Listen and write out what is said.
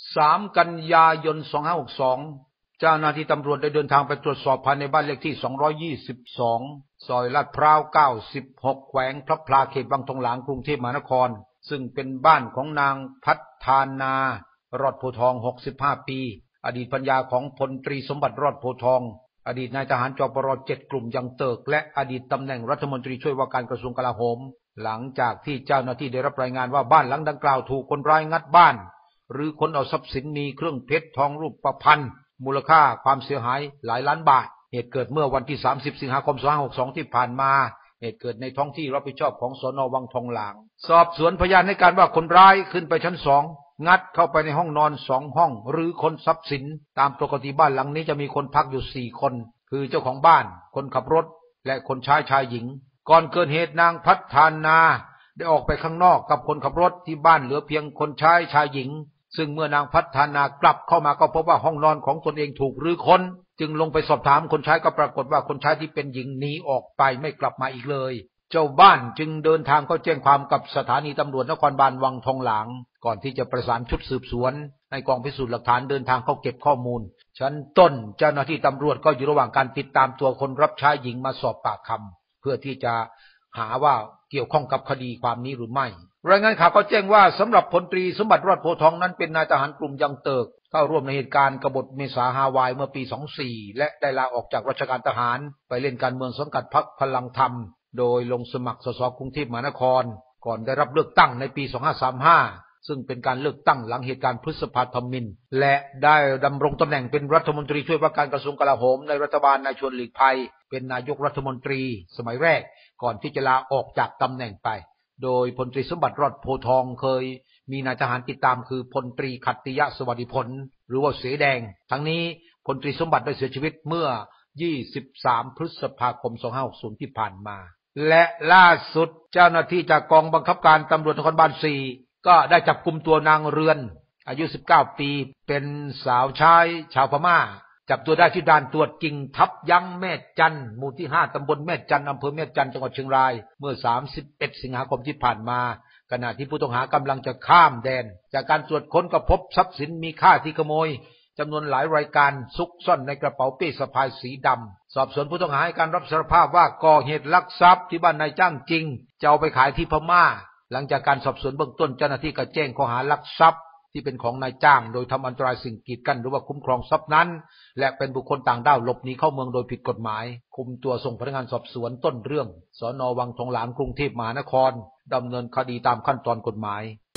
3 กันยายน 2562 เจ้าหน้าที่ตำรวจได้เดินทางไปตรวจสอบภายในบ้านเลขที่222ซอยลาดพร้าว96แขวงพระพลาเขตบางทองหลางกรุงเทพมหานครซึ่งเป็นบ้านของนางพัฒนารอดโพทอง65ปีอดีตภรรยาของพลตรีสมบัติรอดโพทองอดีตนายทหารจปร7กลุ่มยังเติกและอดีตตำแหน่งรัฐมนตรีช่วยว่าการกระทรวงกลาโหมหลังจากที่เจ้าหน้าที่ได้รับรายงานว่าบ้านหลังดังกล่าวถูกคนร้ายงัดบ้านหรือค้นเอาทรัพย์สินมีเครื่องเพชรทองรูปพรรณมูลค่าความเสียหายหลายล้านบาทเหตุเกิดเมื่อวันที่30 สิงหาคม 2562 ที่ผ่านมาเหตุเกิดในท้องที่รับผิดชอบของสน.วังทองหลางสอบสวนพยานให้การว่าคนร้ายขึ้นไปชั้น2งัดเข้าไปในห้องนอน2ห้องหรือค้นทรัพย์สินตามปกติบ้านหลังนี้จะมีคนพักอยู่4คนคือเจ้าของบ้านคนขับรถและคนใช้ชายหญิงก่อนเกิดเหตุนางพัฒนาได้ออกไปข้างนอกกับคนขับรถที่บ้านเหลือเพียงคนใช้ชายหญิงซึ่งเมื่อนางพัฒนากลับเข้ามาก็พบว่าห้องนอนของตนเองถูกรื้อค้นจึงลงไปสอบถามคนใช้ก็ปรากฏว่าคนใช้ที่เป็นหญิงหนีออกไปไม่กลับมาอีกเลยเจ้าบ้านจึงเดินทางเข้าแจ้งความกับสถานีตำรวจนครบาลวังทองหลางก่อนที่จะประสานชุดสืบสวนในกองพิสูจน์หลักฐานเดินทางเข้าเก็บข้อมูลชั้นต้นเจ้าหน้าที่ตำรวจก็อยู่ระหว่างการติดตามตัวคนรับใช้หญิงมาสอบปากคำเพื่อที่จะหาว่าเกี่ยวข้องกับคดีความนี้หรือไม่รายงานข่าวก็แจ้งว่าสำหรับพลตรีสมบัติรอดโพทองนั้นเป็นนายทหารกลุ่มยังเติกเข้าร่วมในเหตุการณ์กบฏเมษาฮาวายเมื่อปี24และได้ลาออกจากราชการทหารไปเล่นการเมืองสังกัดพรรคพลังธรรมโดยลงสมัครสสกรุงเทพมหานครก่อนได้รับเลือกตั้งในปี2535ซึ่งเป็นการเลือกตั้งหลังเหตุการณ์พฤษภาธมิฬและได้ดำรงตำแหน่งเป็นรัฐมนตรีช่วยว่าการกระทรวงกลาโหมในรัฐบาลนายชวนหลีกภัยเป็นนายกรัฐมนตรีสมัยแรกก่อนที่จะลาออกจากตำแหน่งไปโดยพลตรีสมบัติรอดโพทองเคยมีนายทหารติดตามคือพลตรีขัตติยะสวัสดิผลหรือว่าเสแดงทั้งนี้พลตรีสมบัติได้เสียชีวิตเมื่อ23 พฤษภาคม 2560 ที่ผ่านมาและล่าสุดเจ้าหน้าที่จากกองบังคับการตำรวจนครบาล4ก็ได้จับกุมตัวนางเรือนอายุ19 ปีเป็นสาวใช้ชาวพม่าจับตัวได้ที่ด่านตรวจกิ่งทับยั้งแม่จันหมู่ที่5ตำบลแม่จันอำเภอแม่จันจังหวัดเชียงรายเมื่อ31 สิงหาคมที่ผ่านมาขณะที่ผู้ต้องหากำลังจะข้ามแดนจากการตรวจค้นก็พบทรัพย์สินมีค่าที่ขโมยจำนวนหลายรายการซุกซ่อนในกระเป๋าเป้สะพายสีดำสอบสวนผู้ต้องหาให้การรับสารภาพว่าก่อเหตุลักทรัพย์ที่บ้านนายจ้างจริงจะเอาไปขายที่พม่าหลังจากการสอบสวนเบื้องต้นเจ้าหน้าที่ก็แจ้งข้อหาลักทรัพย์ที่เป็นของนายจ้างโดยทำอันตรายสิ่งกีดกันหรือว่าคุ้มครองทรัพย์นั้นและเป็นบุคคลต่างด้าวหลบหนีเข้าเมืองโดยผิดกฎหมายคุมตัวส่งพนักงานสอบสวนต้นเรื่องสน.วังทองหลางกรุงเทพมหานครดำเนินคดีตามขั้นตอนกฎหมาย